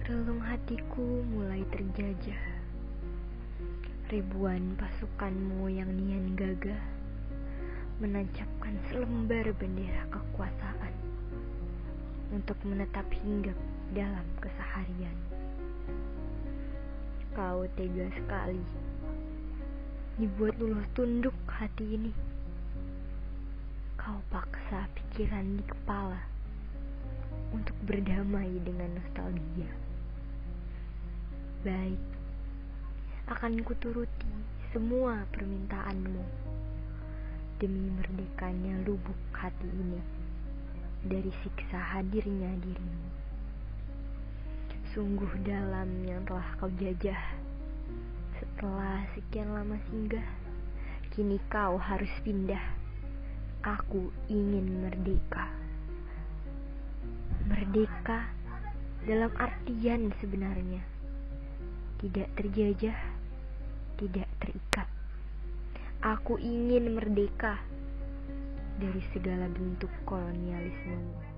Relung hatiku mulai terjajah. Ribuan pasukanmu yang nian gagah menancapkan selembar bendera kekuasaan untuk menetap hinggap dalam keseharian. Kau tega sekali dibuat luluh tunduk hati ini. Kau paksa pikiran di kepala untuk berdamai dengan nostalgia. Baik, akan kuturuti semua permintaanmu demi merdekanya lubuk hati ini dari siksa hadirnya dirimu. Sungguh dalam yang telah kau jajah. Setelah sekian lama singgah, kini kau harus pindah. Aku ingin merdeka. Merdeka dalam artian sebenarnya tidak terjajah, tidak terikat. Aku ingin merdeka dari segala bentuk kolonialisme.